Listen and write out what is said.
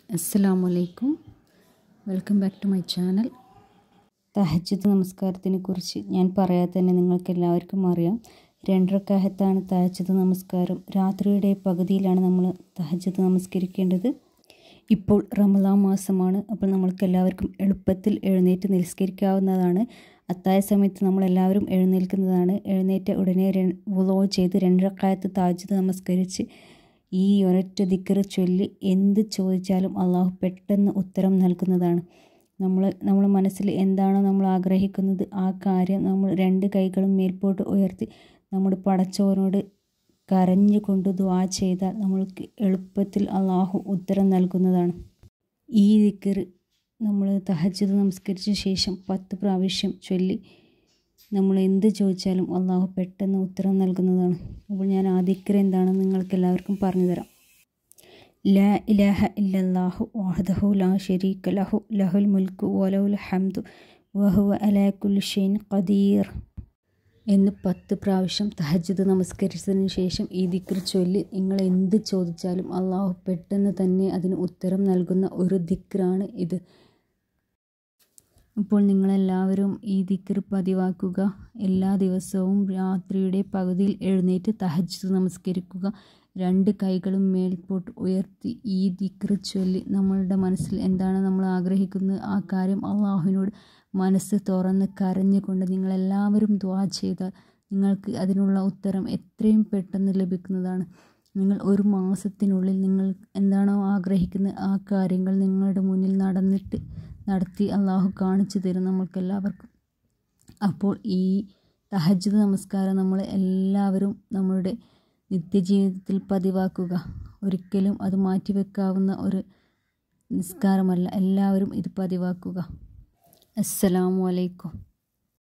അസ്സലാമലൈക്കും. Welcome back to my channel. തഹജ്ജുദ് നമസ്കാരത്തിനെ കുറിച്ച് ഞാൻ പറയാതെ തന്നെ നിങ്ങൾക്ക് എല്ലാവർക്കും അറിയാം. 2 റക്അത്താണ് തഹജ്ജുദ് നമസ്കാരം. രാത്രിയുടെ പകുതിയിലാണ് നമ്മൾ തഹജ്ജുദ് നമസ്കരിക്കേണ്ടത്. ഇപ്പോൾ റമളാൻ മാസമാണ്. അപ്പോൾ നമ്മൾക്ക് എല്ലാവർക്കും എളുപ്പത്തിൽ എഴുന്നേറ്റ് നിസ്കരിക്കാവുന്നതാണ്. അത്താഴ സമയത്ത് നമ്മളെല്ലാവരും എഴുന്നേൽക്കുന്നതാണ്. എഴുന്നേറ്റ ഉടനെ വുളൂ ചെയ്ത് 2 റക്അത്ത് തഹജ്ജുദ് നമസ്കരിച്ച് ഈ ഒരൊറ്റ ദിക്ർ ചൊല്ലി എന്ത് ചോദിച്ചാലും അള്ളാഹു പെട്ടെന്ന് ഉത്തരം നൽകുന്നതാണ്. നമ്മുടെ മനസ്സിൽ എന്താണോ നമ്മൾ ആഗ്രഹിക്കുന്നത് ആ കാര്യം നമ്മൾ 2 കൈകളും മേൽപോട്ട് ഉയർത്തി നമ്മുടെ പടച്ചവനോട് കരഞ്ഞുകൊണ്ട് ദുആ ചെയ്താൽ നമ്മൾക്ക് എളുപ്പത്തിൽ അള്ളാഹു ഉത്തരം നൽകുന്നതാണ്. ഈ ദിക്ർ നമ്മൾ തഹജ്ജുദ് നമസ്കരിച്ച ശേഷം 10 പ്രാവശ്യം ചൊല്ലി നമ്മൾ എന്ത് ചോദിച്ചാലും അള്ളാഹു പെട്ടെന്ന് ഉത്തരം നൽകുന്നതാണ്. അപ്പോൾ ഞാൻ ആ ദിക്ർ എന്താണെന്ന് നിങ്ങൾക്ക് എല്ലാവർക്കും പറഞ്ഞു തരാം. ലാ ഇലാഹ ഇല്ലല്ലാഹു വഹ്ദഹു ലാ ശരീക ലഹു ലഹുൽ മുൽക്കു വലഹുൽ ഹംദു വഹുവ അലാ കുല്ലി ഷൈഇൻ ഖദീർ എന്ന് 10 പ്രാവശ്യം തഹജ്ജുദ് നമസ്കരിച്ചതിന് ശേഷം ഈ ദിക്ർ ചൊല്ലി നിങ്ങൾ എന്ത് ചോദിച്ചാലും അള്ളാഹു പെട്ടെന്ന് തന്നെ അതിന് ഉത്തരം നൽകുന്ന ഒരു ദിക്റാണ് ഇത്. അപ്പോൾ നിങ്ങളെല്ലാവരും ഈ ദിക്ർ പതിവാക്കുക. എല്ലാ ദിവസവും രാത്രിയുടെ പകുതിയിൽ എഴുന്നേറ്റ് തഹജ്ജുദ് നമസ്കരിക്കുക. 2 കൈകളും മേൽപോട്ട് ഉയർത്തി ഈ ദിക്ർ ചൊല്ലി നമ്മളുടെ മനസ്സിൽ എന്താണ് നമ്മൾ ആഗ്രഹിക്കുന്നത് ആ കാര്യം അള്ളാഹുവിനോട് മനസ്സ് തുറന്ന് കരഞ്ഞുകൊണ്ട് നിങ്ങളെല്ലാവരും ദുആ ചെയ്താൽ നിങ്ങൾക്ക് അതിനുള്ള ഉത്തരം എത്രയും പെട്ടെന്ന് ലഭിക്കുന്നതാണ്. നിങ്ങൾ 1 മാസത്തിനുള്ളിൽ നിങ്ങൾ എന്താണോ ആഗ്രഹിക്കുന്നത് ആ കാര്യങ്ങൾ നിങ്ങളുടെ മുന്നിൽ നടത്തി അള്ളാഹു കാണിച്ചു തരും നമ്മൾക്കെല്ലാവർക്കും. അപ്പോൾ ഈ തഹജ്ജുദ് നമസ്കാരം നമ്മൾ എല്ലാവരും നമ്മളുടെ നിത്യജീവിതത്തിൽ പതിവാക്കുക. ഒരിക്കലും അത് മാറ്റിവെക്കാവുന്ന ഒരു നിസ്കാരമല്ല. എല്ലാവരും ഇത് പതിവാക്കുക. അസ്സലാമു അലൈക്കും.